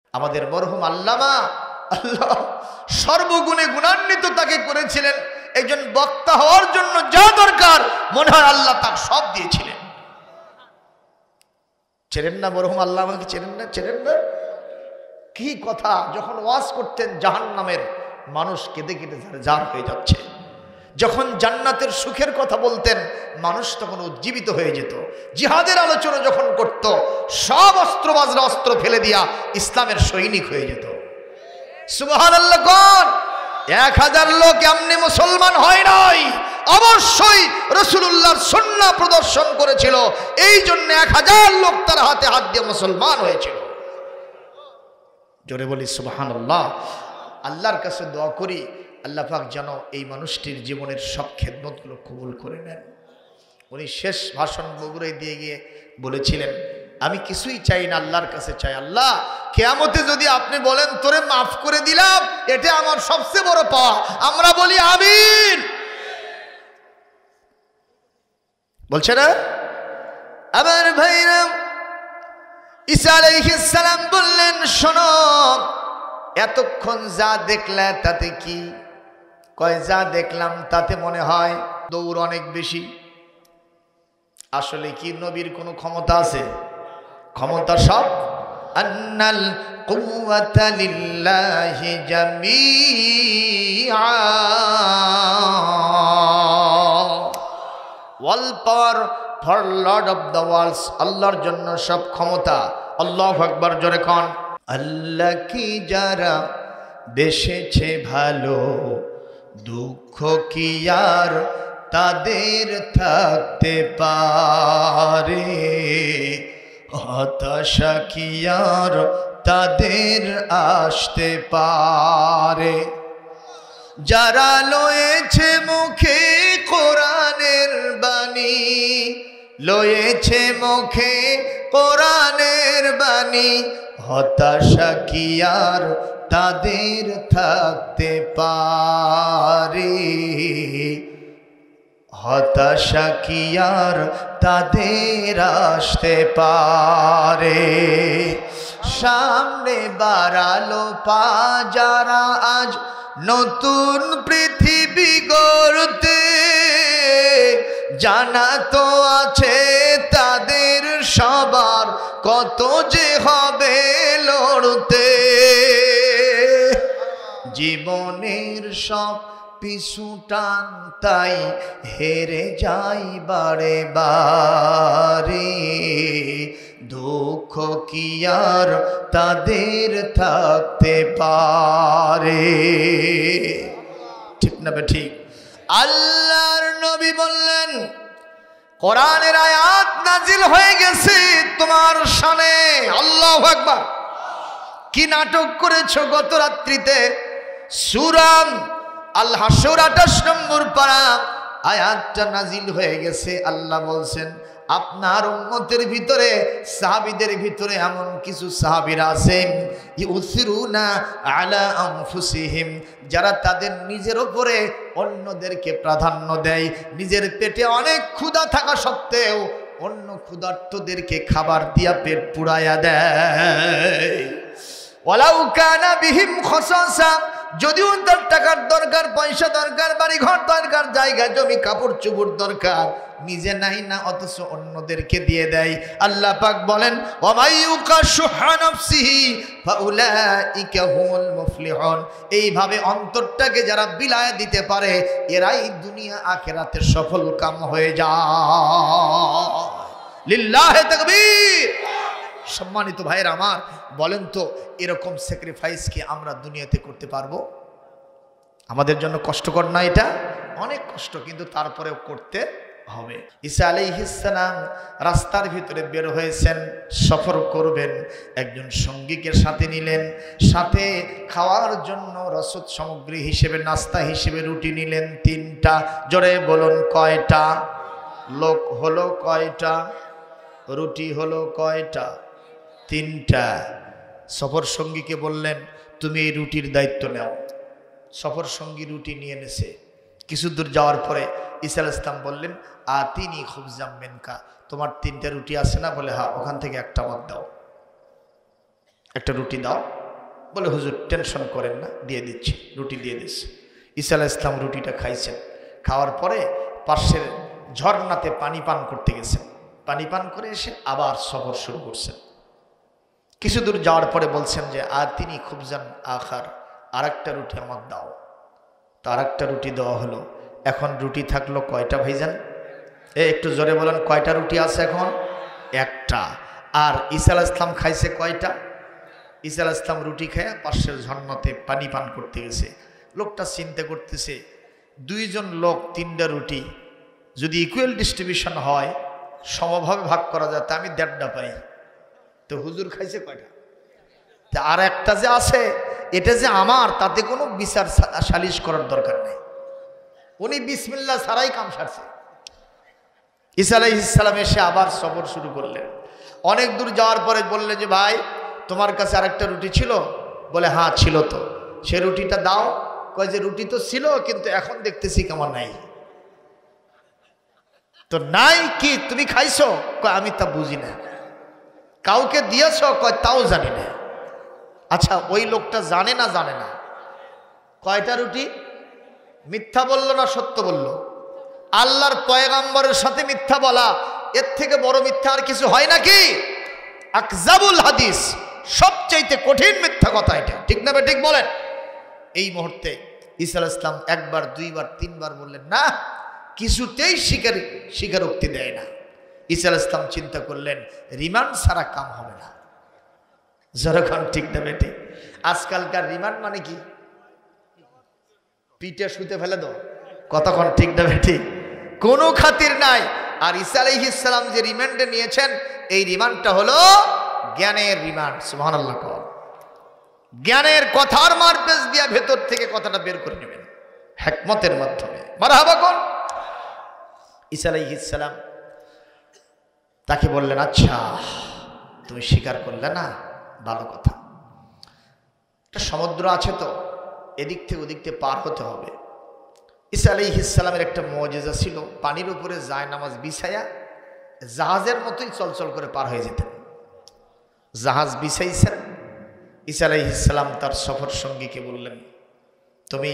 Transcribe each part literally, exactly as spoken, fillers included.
আমাদের মরহুম আল্লামা আল্লাহ সর্বগুণে গুণান্বিত তাকে করেছিলেন। একজন বক্তা হওয়ার জন্য যা দরকার মনে হয় আল্লাহ তার সব দিয়েছিলেন। চেনেন না মরহুম আল্লামাকে? চেনেন না? চেনেন না? কি কথা! যখন ওয়াজ করতেন জাহান্নামের মানুষ কেঁদে কেঁদে জার হয়ে যাচ্ছে, যখন জান্নাতের সুখের কথা বলতেন মানুষ তখন উজ্জীবিত হয়ে যেত। জিহাদের আলোচনা যখন করত সব অস্ত্রবাজরা অস্ত্র ফেলে দিয়া ইসলামের সৈনিক হয়ে যেত। সুবহানাল্লাহ। কোন এক হাজার লোক এমনি মুসলমান হয় নাই, অবশ্যই রাসূলুল্লাহর সুন্নাহ প্রদর্শন করেছিল, এই জন্য এক হাজার লোক তার হাতে হাত দিয়ে মুসলমান হয়েছিল। জোরে বলি সুবহানাল্লাহ। আল্লাহর কাছে দোয়া করি আল্লাহ পাক যেন এই মানুষটির জীবনের সব খেদমতগুলো কবুল করে নেন। উনি শেষ ভাষণ বগুড়ায় দিয়ে গিয়ে বলেছিলেন, আমি কিছুই চাই না, আল্লাহর কাছে চাই, আল্লাহ কিয়ামতে যদি আপনি বলেন তোরে মাফ করে দিলাম, এটা আমার সবচেয়ে বড় পাওয়া। আমরা বলি আমিন। বলছে না আমার ভাইরা? ঈসা আলাইহিস সালাম বললেন, শোনো, এতক্ষণ যা দেখলে তাতে কি? কয় যা দেখলাম তাতে মনে হয় দৌড় অনেক বেশি। আসলে কি নবীর কোনো ক্ষমতা আছে? ক্ষমতা সব আন্নাল কুওয়াতা লিল্লাহি জামিআ, ওয়াল power for lord of the worlds, আল্লাহর জন্য সব ক্ষমতা। আল্লাহু আকবার, জোরে কোন। আল্লাহ কি যারা বেসেছে ভালো, দুঃখ কি আর তাদের থাকতে পারে, হতাশা কি আর তাদের আসতে পারে। যারা লয়েছে মুখে কোরআনের বাণী, লয়েছে মুখে কোরআনের বাণী, হতাশা কি আর তাদের থাকতে পারে, হতাশা কি আর তাদের আসতে পারে। সামনে বাড়ালো পা যারা আজ নতুন পৃথিবী গড়তে, জানা তো আছে তাদের সবার কত যে হবে লড়তে। জীবনের সব পিছু টান তাই হেরে যাই বারে বারে, দুঃখ কি আর তাদের থাকতে পারে। ঠিক না বে ঠিক? আল্লাহর নবী বললেন, কোরআনের আয়াত নাজিল হয়ে গেছে তোমার শানে। আল্লাহু আকবার। কি নাটক করেছো গত রাত্রিতে? সূরা আল হাসর আঠাশ নম্বর পারা আয়াতটা নাজিল হয়ে গেছে। আল্লাহ বলছেন, আপনার উম্মতের ভিতরে সাহাবীদের ভিতরে এমন কিছু সাহাবীরা আছেন ইউসিরুনা আলা আনফুসিহিম, যারা তাদের নিজের উপরে অন্যদেরকে প্রাধান্য দেয়। নিজের পেটে অনেক ক্ষুধা থাকা সত্ত্বেও অন্য ক্ষুধার্তদেরকে খাবার দিয়া পেট পুড়াইয়া দেয়। ওয়ালাউ কানা বিহিম খাসাসা, যদিও তার টাকার দরকার, পয়সা দরকার, বাড়ি ঘর দরকার, জায়গা জমি কাপড় চোপড় দরকার, নিজে নাই না অথচ অন্যদেরকে দিয়ে দেয়। আল্লাহ পাক বলেন, ওয়া মাইয়ুকা শুহা নাফসিহি ফাউলাইকা হুমুল মুফলিহুন। এইভাবে অন্তরটাকে যারা বিলায় দিতে পারে এরাই দুনিয়া আখিরাতে সফল কাম হয়ে যায়। লিল্লাহি তাকবীর। সম্মানিত ভাইয়েরা আমার, বলেন তো এরকম স্যাক্রিফাইস কি আমরা দুনিয়াতে করতে পারবো? আমাদের জন্য কষ্টকর না? এটা অনেক কষ্ট, কিন্তু তারপরেও করতে হবে। ঈসা আলাইহিস সালাম রাস্তার ভিতরে বের হয়েছেন, সফর করবেন, একজন সঙ্গীকে সাথে নিলেন, সাথে খাওয়ার জন্য রসদ সামগ্রী হিসেবে, নাস্তা হিসেবে রুটি নিলেন তিনটা। জোরে বলুন কয়টা? লোক হলো কয়টা? রুটি হলো কয়টা? তিনটা। সফর সঙ্গীকে বললেন, তুমি এই রুটির দায়িত্ব নাও। সফর সঙ্গী রুটি নিয়ে এনেছে। কিছু দূর যাওয়ার পরে ঈসা আলাইহিস সালাম বললেন, আতিনি খুবজাম মিনকা, তোমার তিনটা রুটি আছে না? বলে হ্যাঁ। ওখান থেকে একটা মত দাও, একটা রুটি দাও। বলে হুজুর টেনশন করেন না, দিয়ে দিচ্ছি, রুটি দিয়ে দিচ্ছে। ঈসা আলাইহিস সালাম রুটিটা খাইছেন, খাওয়ার পরে পাশের ঝর্ণাতে পানি পান করতে গেছেন, পানি পান করে এসে আবার সফর শুরু করছেন। কিছু দূর যাওয়ার পরে বলছেন যে আর তিনি খুব যান আখার, আর একটা রুটি আমার দাও। তো আর একটা রুটি দেওয়া হলো। এখন রুটি থাকলো কয়টা ভাইজান? এ একটু জোরে বলেন, কয়টা রুটি আছে এখন? একটা। আর ঈসা আলাইহিস সালাম খাইছে কয়টা? ঈসা আলাইহিস সালাম রুটি খেয়ে পাশের ঝর্ণাতে পানি পান করতে গেছে। লোকটা চিন্তা করতেছে, দুইজন লোক তিনটা রুটি যদি ইকুয়াল ডিস্ট্রিবিউশন হয়, সমভাবে ভাগ করা যায়, তা আমি দেড়টা পাই। তো হুজুর খাইছে কয়টা? তা আর একটা যে আছে এটা যে আমার, তাতে কোনো বিচার সালিশ করার দরকার নেই। উনি বিসমিল্লাহ ছাড়াই কাম সারছে। ঈসা আলাইহিস সালাম এসে আবার সফর শুরু করলেন। অনেক দূর যাওয়ার পরে বললেন যে ভাই তোমার কাছে আরেকটা রুটি ছিল? বলে হ্যাঁ ছিল। তো সে রুটিটা দাও। কয় যে রুটি তো ছিল, কিন্তু এখন দেখতেছি কেমন নাই। তো নাই কি তুমি খাইছো? কয় আমি তা বুঝি না। কাউকে দিয়েছ? কয় তাও জানি না। আচ্ছা ওই লোকটা জানে না জানে না কয়টা রুটি? মিথ্যা বলল না সত্য বলল? আল্লাহর পয়গাম্বরের সাথে মিথ্যা বলা, এর থেকে বড় মিথ্যা আর কিছু হয় নাকি? আকজাবুল হাদিস, সবচাইতে কঠিন মিথ্যা কথা এটা, ঠিক না? ঠিক বলেন। এই মুহূর্তে ঈসা আলাইহিস সালাম একবার দুইবার তিনবার বললেন না, কিছুতেই স্বীকার স্বীকারোক্তি দেয় না। ঈসা আলাইহিস সালাম চিন্তা করলেন রিমান্ড ছাড়া কাম হবে না। যখন ঠিক না বেটে, আজকালকার রিমান্ড মানে কি? পিঠে শুতে ফেলে দাও, কতক্ষণ ঠিক না বেটে, কোনো খাতির নাই। আর ঈসা আলাইহিস সালাম যে রিমান্ডে নিয়েছেন, এই রিমান্ডটা হলো জ্ঞানের রিমান্ড। সুবহানাল্লাহ। জ্ঞানের কথার মারপেজ দিয়া ভেতর থেকে কথাটা বের করে নেবেন হিকমতের মাধ্যমে। মারহাবা কোন? ঈসা আলাইহিস সালাম তাকে বললেন আচ্ছা তুমি স্বীকার করলে না, ভালো কথা। একটা সমুদ্র আছে তো, এদিক থেকে ওদিক থেকে পার হতে হবে। ঈসা আলাইহিস সালামের একটা মুজিজা ছিল, পানির উপরে যায় নামাজ বিছায়া জাহাজের মতোই চলচল করে পার হয়ে যেতেন। জাহাজ বিছাইছেন। ঈসা আলাইহিস সালাম তার সফর সঙ্গীকে বললেন তুমি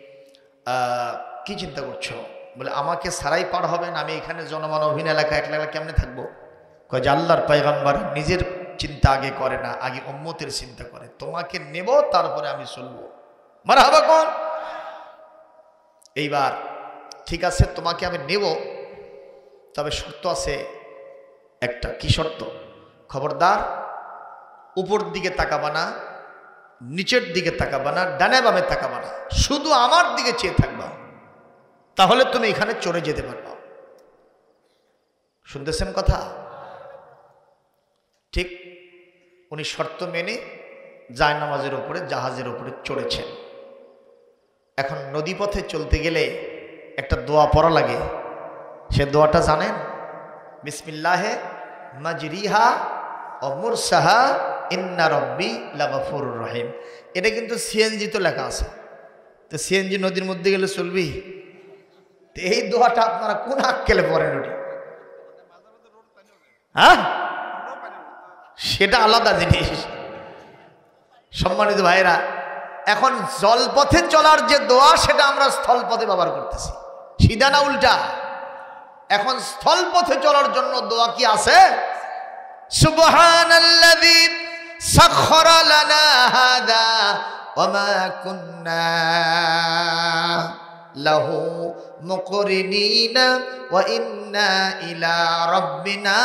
কি চিন্তা করছো? বলে আমাকে সারাই পার হবেন, আমি এখানে জনমানবহীন এলাকা একলা একলা কেমনে থাকবো? কয় যে আল্লাহর পয়গম্বর নিজের চিন্তা আগে করে না, আগে উম্মতের চিন্তা করে। তোমাকে নেব, তারপরে আমি চলবো। মারহাবা কোন? এইবার ঠিক আছে তোমাকে আমি নেব, তবে শর্ত আছে একটা। কি শর্ত? খবরদার উপর দিকে তাকাবা না, নিচের দিকে তাকাবা না, ডানে বামে তাকাবা না, শুধু আমার দিকে চেয়ে থাকবা, তাহলে তুমি এখানে চলে যেতে পারবা। শুনতেছেন কথা? ঠিক উনি শর্ত মেনে জায়নামাজের উপরে জাহাজের উপরে চড়েছেন। এখন নদীপথে চলতে গেলে একটা দোয়া পড়া লাগে। সে দোয়াটা জানেন? বিসমিল্লাহে মাজরিহা ও মুরসাহা ইন্না রব্বি লাগফুরুর রহিম। এটা কিন্তু সিএনজি তো লেখা আছে। তো সিএনজি নদীর মধ্যে গেলে চলবি? তো এই দোয়াটা আপনারা কোন আক্কেলে পড়েন? ওটি হ্যাঁ, সেটা আলাদা জিনিস। সম্মানিত ভাইরা, এখন জলপথে চলার যে দোয়া, সেটা আমরা স্থলপথে ব্যবহার করতেছি। সিধা না উল্টা? এখন স্থলপথে চলার জন্য দোয়া কি আছে? সুবহানাল্লাযী সাখখারা লানা হাযা ওয়া মা কুন্না লাহু মুকরিনিনা ওয়া ইন্না ইলা রাব্বিনা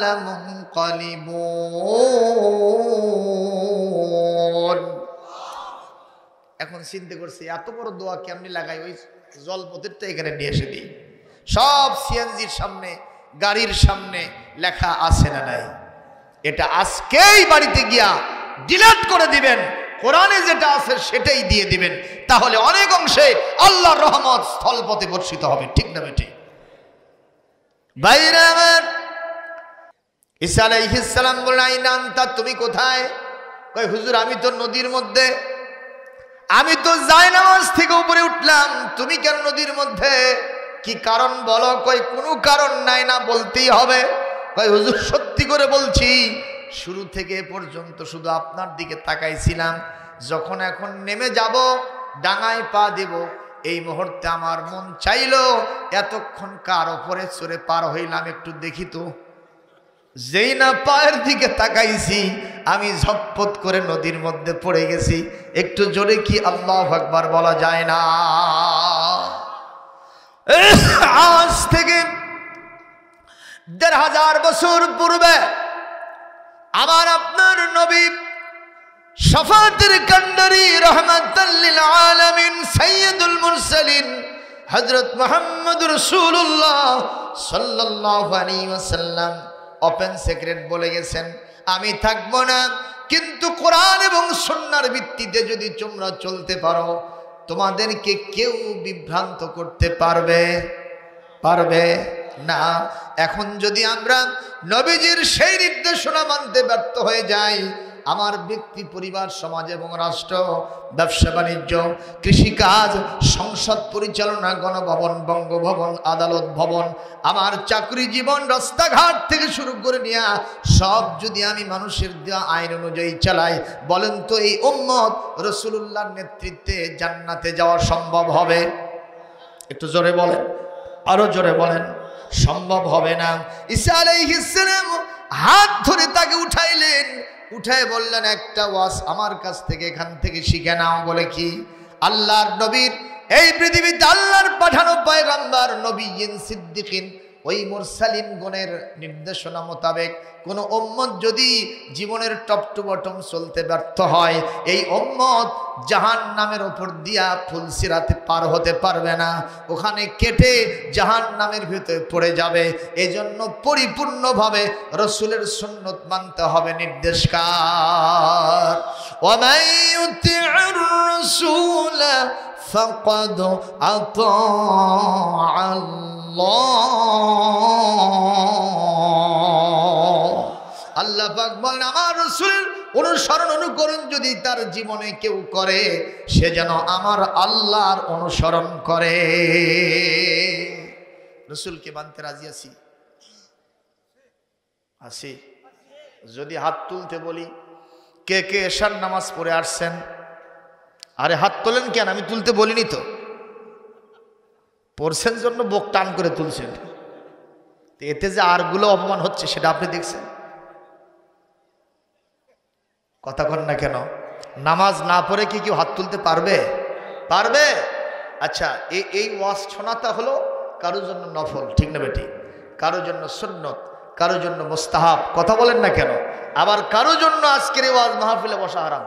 লামুনকালিবুন। এখন চিন্তা করছি এত বড় দোয়া কেমনি লাগাই? ওই জলপথের তো এখানে নিয়ে এসে দিই। সব সিএনজির সামনে, গাড়ির সামনে লেখা আছে না নাই? এটা আজকেই বাড়িতে গিয়া ডিলিট করে দিবেন, কোরআনে যেটা আছে সেটাই দিয়ে দিবেন, তাহলে অনেক অংশে আল্লাহর রহমত স্থলপথে বর্ষিত হবে। ঠিক না বেটি? ভাইরা আমার, ঈসা আলাইহিস সালাম বললেন আইনা আনতা, তুমি কোথায়? কয় হুজুর আমি তো নদীর মধ্যে, আমি তো জায়নামাজ থেকে উপরে উঠলাম, তুমি কেন নদীর মধ্যে? কি কারণ বলো? কই কোনো কারণ নাই, না বলতেই হবে। কই হুজুর সত্যি করে বলছি, শুরু থেকে পর্যন্ত শুধু আপনার দিকে তাকাইছিলাম, যখন এখন নেমে যাব, ডাঙায় পা দেব, এই মুহূর্তে আমার মন চাইলো এতক্ষণ কার ওপরে চড়ে পার হইলাম একটু দেখি তো। যেই না পায়ের দিকে তাকাইছি, আমি ঝটপট করে নদীর মধ্যে পড়ে গেছি। একটু জোরে কি আল্লাহু আকবার বলা যায় না? আজ থেকে দেড় হাজার বছর পূর্বে আমার আপনার নবী শাফাতের কান্ডারি রহমাতাল লিল আলামিন সাইয়্যিদুল মুরসালিন হযরত মুহাম্মদ রাসূলুল্লাহ সাল্লাল্লাহু আলাইহি ওয়াসাল্লাম ওপেন সিক্রেট বলে গেছেন, আমি থাকবো না, কিন্তু কোরআন এবং সুন্নাহর ভিত্তিতে যদি তোমরা চলতে পারো, তোমাদেরকে কেউ বিভ্রান্ত করতে পারবে পারবে না। এখন যদি আমরা নবীজির সেই নির্দেশনা মানতে ব্যর্থ হয়ে যাই, আমার ব্যক্তি, পরিবার, সমাজ এবং রাষ্ট্র, ব্যবসা বাণিজ্য, কৃষিকাজ, সংসদ পরিচালনা, গণভবন, বঙ্গভবন, আদালত ভবন, আমার চাকরি জীবন, রাস্তাঘাট থেকে শুরু করে নিয়ে সব যদি আমি মানুষের দেওয়া আইন অনুযায়ী চালাই, বলেন তো এই উম্মত রাসূলুল্লাহর নেতৃত্বে জান্নাতে যাওয়া সম্ভব হবে? একটু জোরে বলেন, আরো জোরে বলেন। সম্ভব হবে না। ঈসা আলাইহিস সালাম হাত ধরে তাকে উঠাইলেন, উঠায় বললেন, একটা ওয়াজ আমার কাছ থেকে এখান থেকে শিখে নাও। বলে কি? আল্লাহর নবীর, এই পৃথিবীতে আল্লাহর পাঠানো পয়গম্বর, নবীন, সিদ্দিকিন, ওই মুরসালিন গণের নির্দেশনা মোতাবেক কোন উম্মত যদি জীবনের টপ টু বটম চলতে ব্যর্থ হয়, এই উম্মত জাহান্নামের উপর দিয়া ফুলসিরাতে পার হতে পারবে না, ওখানে কেটে জাহান্নামের ভিতরে পড়ে যাবে। এজন্য পরিপূর্ণভাবে রাসূলের সুন্নাত মানতে হবে। নির্দেশকার ওয়া ইউতিউর রাসূল ফাকাদ আতা আল্লাহ পাক বলেন, আমার রাসূলের অনুসরণ অনুকরণ যদি তার জীবনে কেউ করে, সে যেন আমার আল্লাহর অনুসরণ করে। রাসূলকে মানতে রাজি আছি? আছি? যদি হাত তুলতে বলি, কে কে এশার নামাজ পড়ে আসছেন? আরে হাত তোলেন কেন? আমি তুলতে বলিনি তো। পড়ছেন জন্য বুক টান করে তুলছেন। এতে যে আরগুলো অপমান হচ্ছে সেটা আপনি দেখছেন? কথা কন না কেন? নামাজ না পড়ে কি কেউ হাত তুলতে পারবে? পারবে? আচ্ছা, এই এই ওয়াজ শোনাটা হলো কারোর জন্য নফল, ঠিক না বেটি? কারোর জন্য সুন্নত, কারোর জন্য মুস্তাহাব। কথা বলেন না কেন? আবার কারোর জন্য আজকের এই ওয়াজ মাহফিলে বসা হারাম।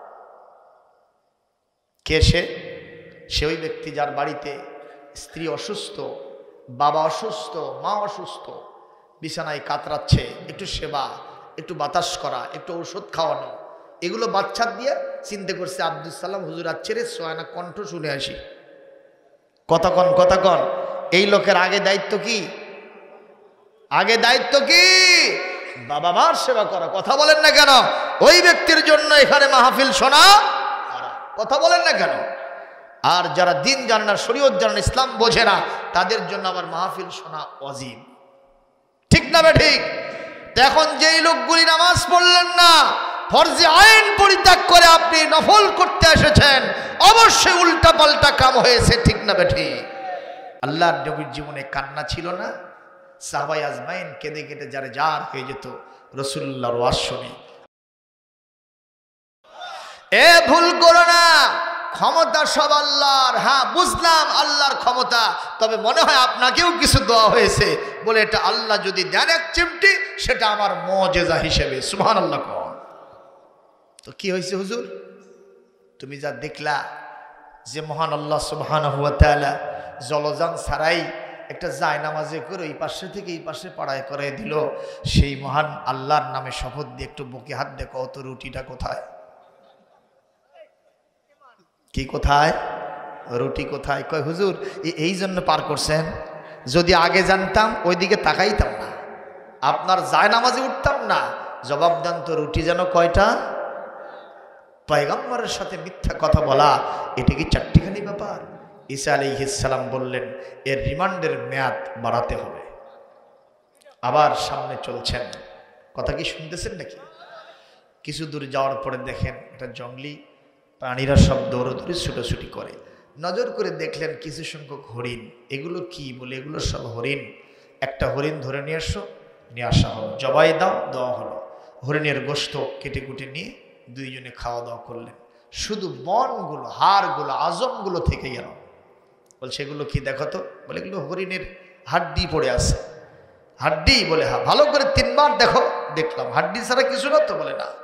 কে সে? সে ওই ব্যক্তি যার বাড়িতে স্ত্রী অসুস্থ, বাবা অসুস্থ, মা অসুস্থ, বিছানায় কাতরাচ্ছে, একটু সেবা, একটু বাতাস করা, একটু ঔষধ খাওয়ানো, এগুলো বাচ্চা দিয়ে চিন্তা করছে আব্দুল সালাম হুজুর আচ্ছেরে সোয়ানা কণ্ঠ শুনে আসি। কথা কন, কথা কন। এই লোকের আগে দায়িত্ব কি? আগে দায়িত্ব কি? বাবা মার সেবা করা। কথা বলেন না কেন? ওই ব্যক্তির জন্য এখানে মাহফিল শোনা। কথা বলেন না কেন? আর যারা দিন জানে না, শরীয়ত জানে না, ইসলাম বোঝে না, তাদের জন্য আবার মাহফিল শোনা ওয়াজিব। ঠিক না বে ঠিক? তো এখন যেই লোকগুলি নামাজ পড়লেন না, ফরজে আইন পরিত্যাগ করে আপনি নফল করতে এসেছেন, অবশ্যই উল্টা পাল্টা কাম হয়েছে। ঠিক না বে ঠিক? আল্লাহর নবীর জীবনে কান্না ছিল না? সাহাবায়ে আজমাইন কেঁদে কেটে যারে যার হয়ে যেত রাসূলুল্লাহর ওয়াজ শুনে। এ ভুল করো না, ক্ষমতা সব আল্লাহর। হ্যাঁ বুঝলাম আল্লাহর ক্ষমতা, তবে মনে হয় আপনাকেও কিছু দেওয়া হয়েছে বলে এটা আল্লাহ যদি দেন এক চিমটি, সেটা আমার মুজিজা হিসেবে। সুবহানাল্লাহ। তো কি হয়েছে হুজুর? তুমি যা দেখলা যে মহান আল্লাহ সুবহানাহু ওয়া তাআলা জলজান ছাড়াই একটা জায়নামাজে করে এই পাশে থেকে এই পাশে পাড়ায় করে দিল, সেই মহান আল্লাহর নামে শপথ দিয়ে একটু বুকে হাত দেখো, অত রুটিটা কোথায়? কি কোথায়? রুটি কোথায়? কয় হুজুর এই জন্য পার করছেন, যদি আগে জানতাম ওইদিকে তাকাইতাম না, আপনার জায়নামাজে উঠতাম না। জবাব দেন তো, রুটি যেন কয়টা? পয়গম্বরের সাথে মিথ্যা কথা বলা, এটা কি চারটিখানি ব্যাপার? ঈসা আলাইহিস সালাম বললেন এর রিমান্ডের মেয়াদ বাড়াতে হবে। আবার সামনে চলছেন, কথা কি শুনতেছেন নাকি? কিছু দূর যাওয়ার পরে দেখেন একটা জঙ্গলি প্রাণীরা সব দৌড়দৌড়ি ছুটোছুটি করে। নজর করে দেখলেন কিছু সংখ্যক হরিণ। এগুলো কি বলে, এগুলো সব হরিণ। একটা হরিণ ধরে নিয়ে এসো, নিয়ে আসা হলো, জবাই দাও, দেওয়া হলো। হরিণের গোশত কেটে কুটে নিয়ে দুইজনে খাওয়া দাওয়া করলেন। শুধু বনগুলো, হাড়গুলো, আজমগুলো থেকে গেল। বলছে এগুলো কি দেখো তো। বলে এগুলো হরিণের হাড্ডি পড়ে আছে। হাড্ডি? বলে হ্যাঁ। ভালো করে তিনবার দেখো। দেখলাম হাড্ডি ছাড়া কিছু না তো। বলে না।